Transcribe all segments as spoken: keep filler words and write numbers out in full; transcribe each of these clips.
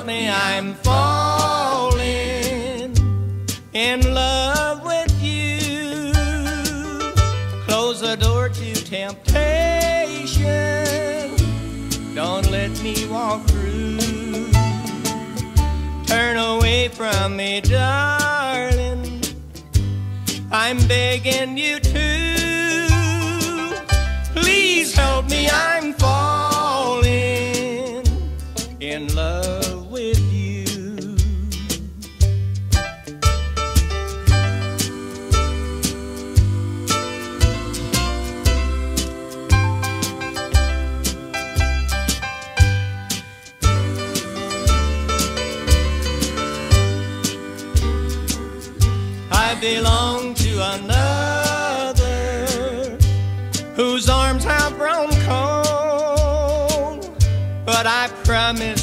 me, I'm falling in love with you. Close the door to temptation, don't let me walk through. Turn away from me, darling, I'm begging you to. Please help me, I'm falling in love with you. I belong to another whose arms have grown cold, but I promise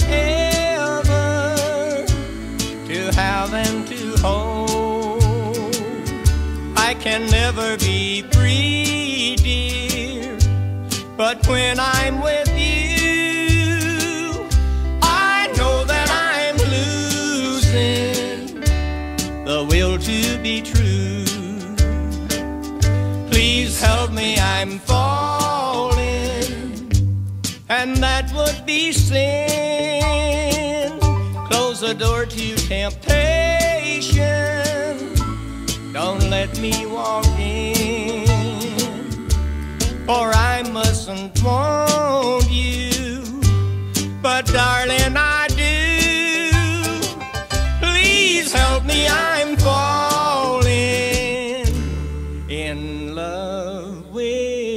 forever to have and to hold. I can never be free, dear, but when I'm with you, I know that I'm losing the will to be true. Please help me, I'm falling, and that would be sin. Close the door to temptation, don't let me walk in, for I mustn't want you, but darling, I do. Please help me, I'm falling in love with